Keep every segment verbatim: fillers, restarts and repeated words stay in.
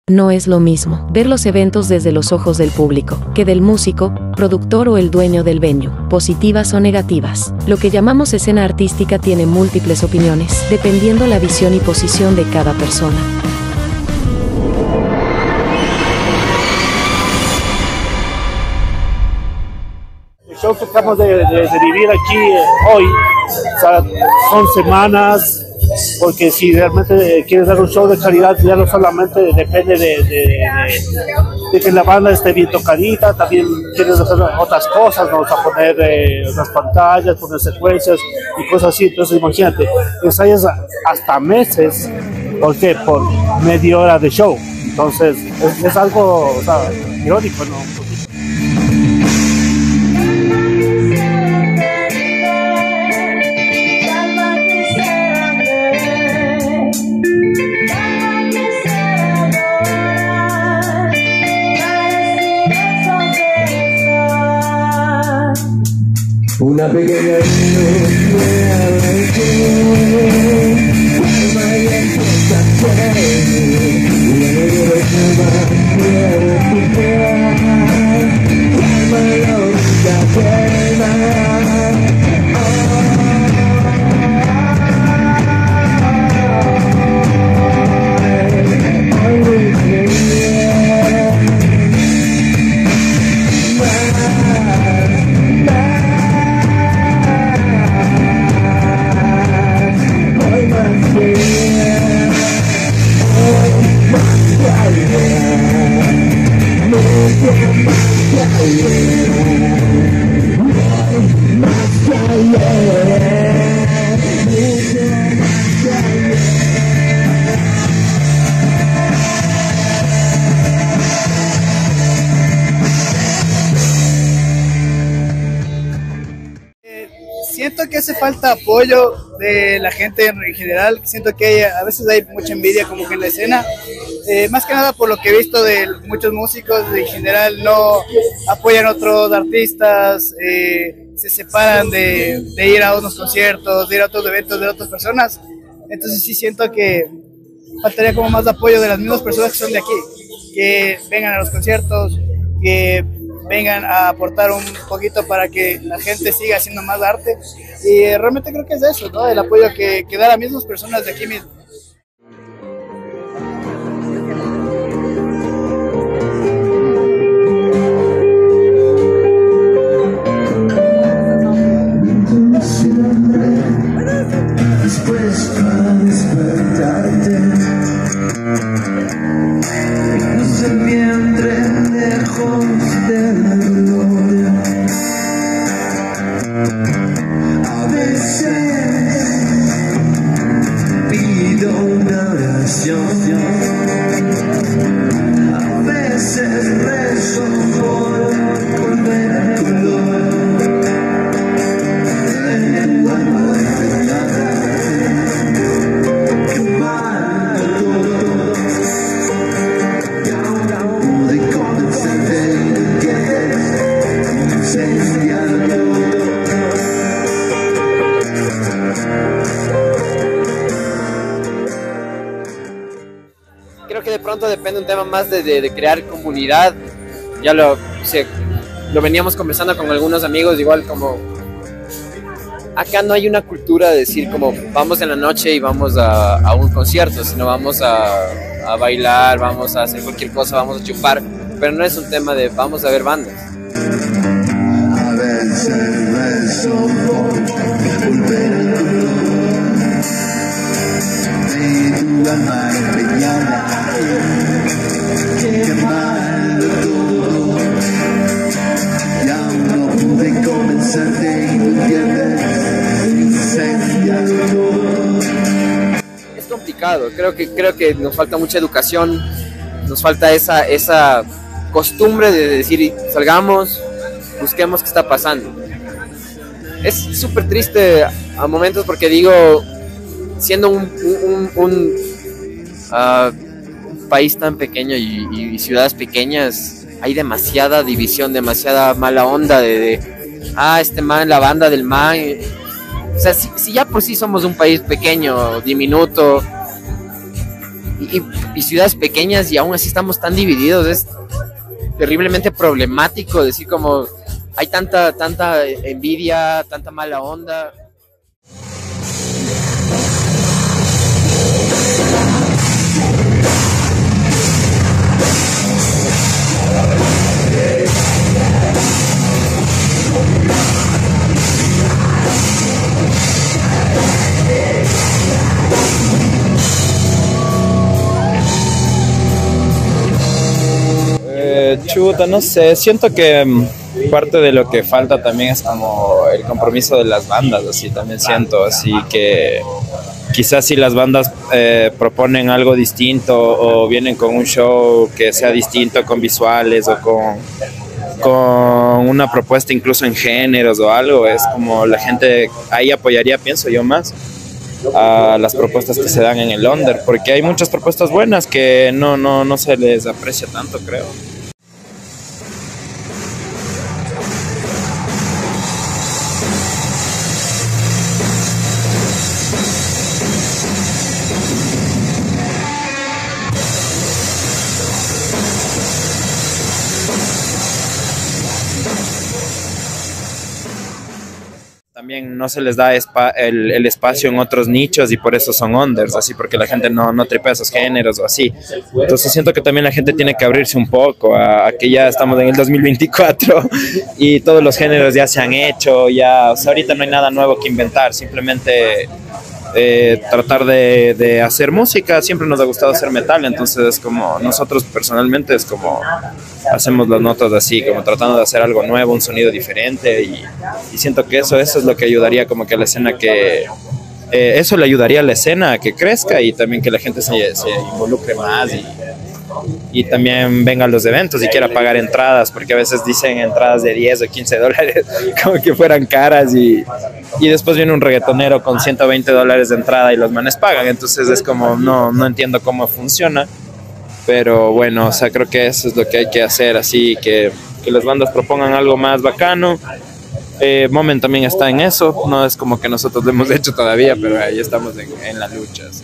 No es lo mismo ver los eventos desde los ojos del público, que del músico, productor o el dueño del venue, positivas o negativas. Lo que llamamos escena artística tiene múltiples opiniones, dependiendo la visión y posición de cada persona. El show que acabamos de, de, de vivir aquí eh, hoy, o sea, son semanas, porque si realmente quieres dar un show de calidad, ya no solamente depende de, de, de, de que la banda esté bien tocadita, también quieres hacer otras cosas, vamos a poner eh, unas pantallas, poner secuencias y cosas así. Entonces imagínate, ensayas hasta meses, ¿por qué? Por media hora de show. Entonces es, es algo, o sea, irónico, ¿no? Una pequeña Siento que hace falta apoyo de la gente en general. Siento que hay, a veces hay mucha envidia como que en la escena, eh, más que nada por lo que he visto de muchos músicos en general no apoyan a otros artistas, eh, se separan de, de ir a unos conciertos, de ir a otros eventos de otras personas. Entonces sí siento que faltaría como más apoyo de las mismas personas que son de aquí, que vengan a los conciertos, que vengan a aportar un poquito para que la gente siga haciendo más arte. Y eh, realmente creo que es eso, ¿no? El apoyo que, que da a las mismas personas de aquí mismo. Creo que de pronto depende un tema más de, de, de crear comunidad. Ya lo, se, lo veníamos conversando con algunos amigos, igual como acá no hay una cultura de decir como vamos en la noche y vamos a, a un concierto, sino vamos a, a bailar, vamos a hacer cualquier cosa, vamos a chupar, pero no es un tema de vamos a ver bandas. A veces rezo por volver al color de tu alma empeñada, quemarlo todo, y aún no pude convencerte y tú entiendes, incendiarlo todo. Es complicado, creo que, creo que nos falta mucha educación, nos falta esa, esa costumbre de decir salgamos, busquemos qué está pasando. Es súper triste a momentos porque digo, siendo un, un, un uh, país tan pequeño y, y ciudades pequeñas, hay demasiada división, demasiada mala onda de, de ah, este man, la banda del man. O sea, si, si ya por sí somos un país pequeño, diminuto, y, y, y ciudades pequeñas y aún así estamos tan divididos. Es terriblemente problemático decir como hay tanta, tanta envidia, tanta mala onda. Eh, chuta, no sé, siento que mm, parte de lo que falta también es como el compromiso de las bandas, así también siento, así que quizás si las bandas eh, proponen algo distinto o vienen con un show que sea distinto con visuales o con, con una propuesta incluso en géneros o algo, es como la gente ahí apoyaría, pienso yo, más a las propuestas que se dan en el under, porque hay muchas propuestas buenas que no, no, no se les aprecia tanto, creo. También no se les da espa el, el espacio en otros nichos y por eso son unders, así porque la gente no, no tripea esos géneros o así. Entonces siento que también la gente tiene que abrirse un poco a, a que ya estamos en el dos mil veinticuatro y todos los géneros ya se han hecho, ya, o sea, ahorita no hay nada nuevo que inventar, simplemente eh, tratar de, de hacer música. Siempre nos ha gustado hacer metal, entonces es como nosotros personalmente es como hacemos las notas así, como tratando de hacer algo nuevo, un sonido diferente y, y siento que eso, eso es lo que ayudaría como que a la escena que eh, eso le ayudaría a la escena a que crezca y también que la gente se, se involucre más y, y también venga a los eventos y quiera pagar entradas, porque a veces dicen entradas de diez o quince dólares como que fueran caras y, y después viene un reggaetonero con ciento veinte dólares de entrada y los manes pagan, entonces es como no, no entiendo cómo funciona. Pero bueno, o sea, creo que eso es lo que hay que hacer, así que, que las bandas propongan algo más bacano. Eh, Moment también está en eso, no es como que nosotros lo hemos hecho todavía, pero ahí estamos en, en la lucha. ¿Sí?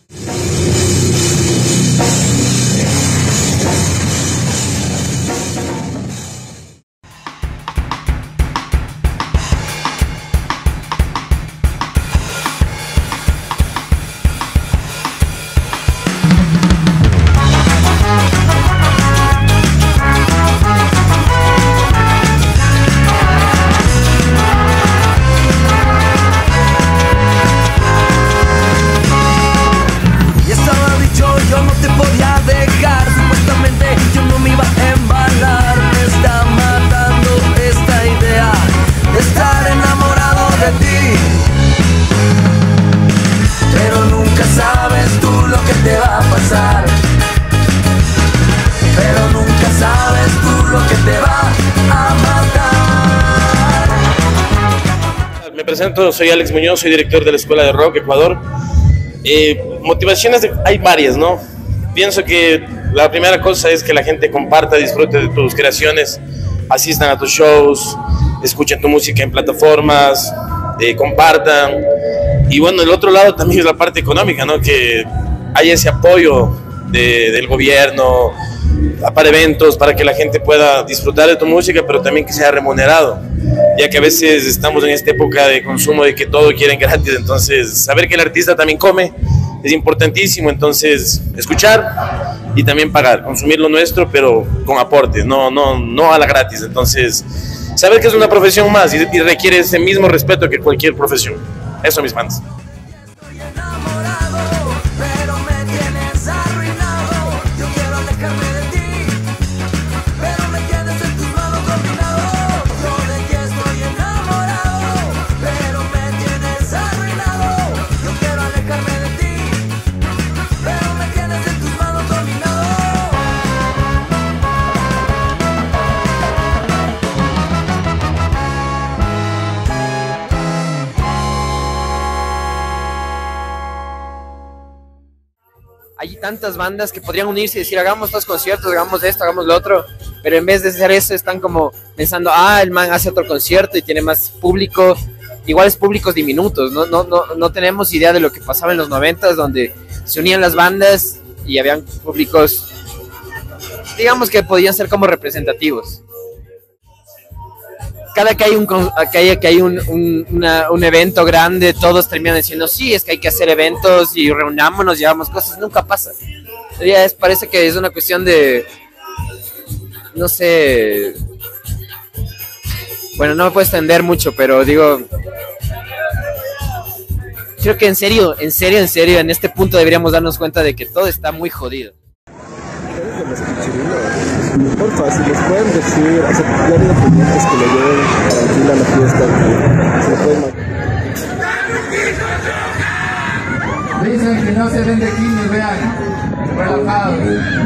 Me presento, soy Alex Muñoz, soy director de la Escuela de Rock Ecuador. Eh, motivaciones de, hay varias, ¿no? Pienso que la primera cosa es que la gente comparta, disfrute de tus creaciones, asistan a tus shows, escuchen tu música en plataformas, eh, compartan. Y bueno, el otro lado también es la parte económica, ¿no? Que haya ese apoyo de, del gobierno para eventos, para que la gente pueda disfrutar de tu música, pero también que sea remunerado, ya que a veces estamos en esta época de consumo de que todo quieren gratis, entonces saber que el artista también come es importantísimo, entonces escuchar y también pagar, consumir lo nuestro, pero con aportes, no, no, no a la gratis, entonces saber que es una profesión más y, y requiere ese mismo respeto que cualquier profesión. Eso, mis fans. Hay tantas bandas que podrían unirse y decir, hagamos estos conciertos, hagamos esto, hagamos lo otro, pero en vez de hacer eso están como pensando, ah, el man hace otro concierto y tiene más público, iguales públicos diminutos, no, no, no, no tenemos idea de lo que pasaba en los noventas, donde se unían las bandas y habían públicos, digamos que podían ser como representativos. Cada que hay un, que hay, que hay un, un, una, un evento grande, todos terminan diciendo, sí, es que hay que hacer eventos y reunámonos, llevamos cosas, nunca pasa. Ya es, parece que es una cuestión de, no sé, bueno, no me puedo extender mucho, pero digo, creo que en serio, en serio, en serio, en este punto deberíamos darnos cuenta de que todo está muy jodido. Porfa, si les pueden decir, o sea, ya digo pendientes que lo lleven tranquila a la fiesta, se lo pueden... Dicen que no se ven de aquí ni vean, relajados.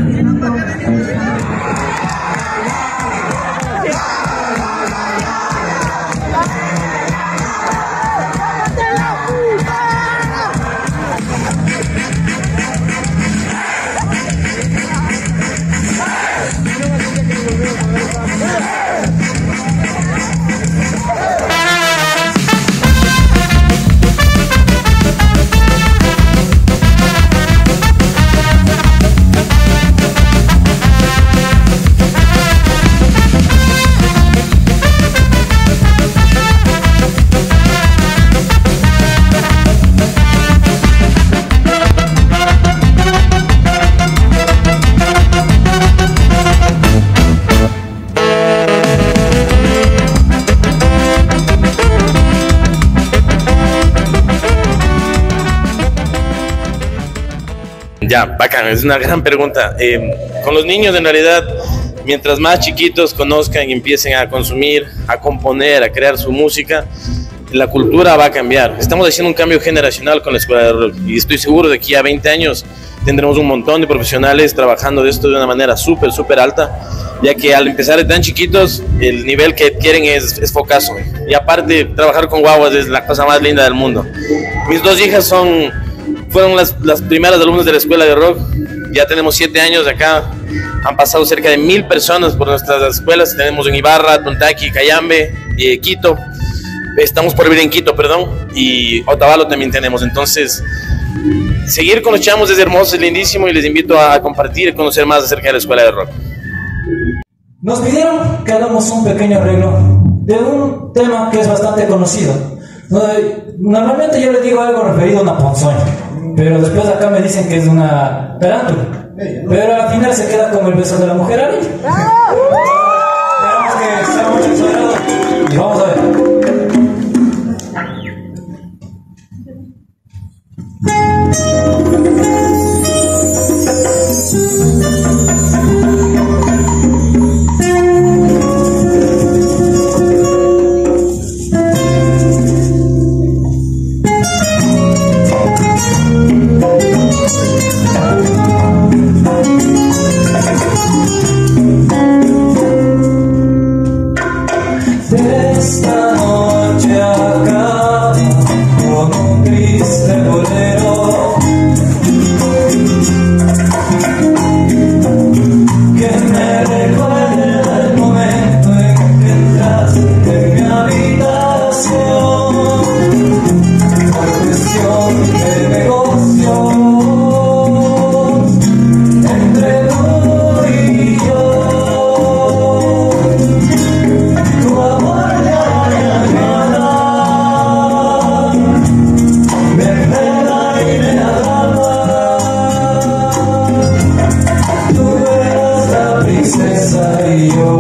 Ya, bacán, es una gran pregunta. Eh, con los niños, en realidad, mientras más chiquitos conozcan y empiecen a consumir, a componer, a crear su música, la cultura va a cambiar. Estamos haciendo un cambio generacional con la Escuela de Rock y estoy seguro de que aquí a veinte años tendremos un montón de profesionales trabajando de esto de una manera súper, súper alta, ya que al empezar de tan chiquitos, el nivel que quieren es, es focazo. Y aparte, trabajar con guaguas es la cosa más linda del mundo. Mis dos hijas son... fueron las, las primeras alumnas de la Escuela de Rock. Ya tenemos siete años acá. Han pasado cerca de mil personas por nuestras escuelas. Tenemos en Ibarra, Tontaki, Cayambe, eh, Quito. Estamos por vivir en Quito, perdón. Y Otavalo también tenemos. Entonces, seguir con los chamos es hermoso, es lindísimo. Y les invito a compartir y conocer más acerca de la Escuela de Rock. Nos pidieron que hagamos un pequeño arreglo de un tema que es bastante conocido. Normalmente yo les digo algo referido a una ponzoña, pero después acá me dicen que es una tarántula, pero al final se queda como el beso de la mujer araña. Esperamos que sea mucho exagerado y vamos a ver. Esta noche acaba con un triste bolero que me recuerda el momento en que entraste en mi habitación por cuestión de negocio entre tú y yo. Tu amor y yo,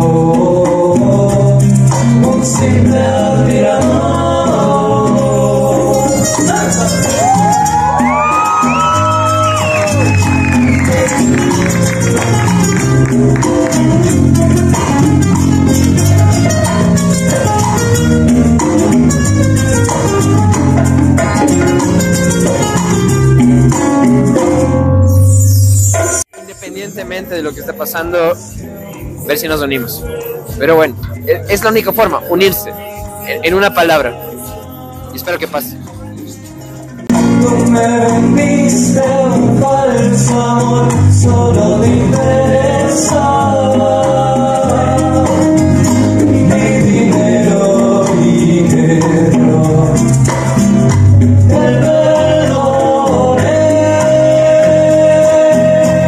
un simple admirador. Independientemente de lo que está pasando, ver si nos unimos. Pero bueno, es la única forma, unirse, en una palabra. Y espero que pase. Tú me vendiste un falso amor, solo me interesaba mi dinero y guerrero. El perdoné.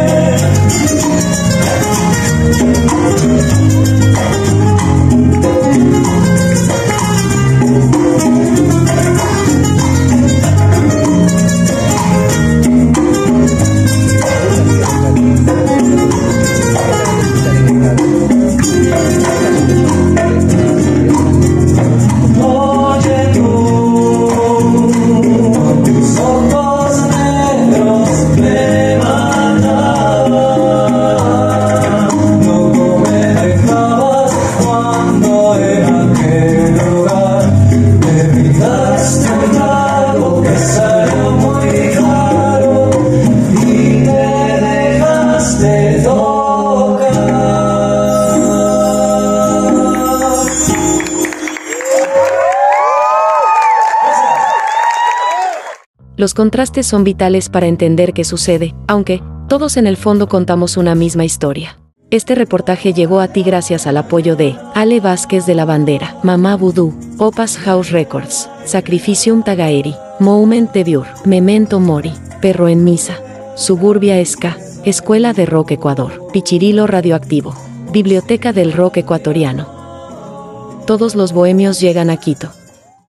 Los contrastes son vitales para entender qué sucede, aunque, todos en el fondo contamos una misma historia. Este reportaje llegó a ti gracias al apoyo de Ale Vázquez de la Bandera, Mamá Vudú, Opas House Records, Sacrificium Tagaeri, Moment de Biur, Memento Mori, Perro en Misa, Suburbia Ska, Escuela de Rock Ecuador, Pichirilo Radioactivo, Biblioteca del Rock Ecuatoriano. Todos los bohemios llegan a Quito.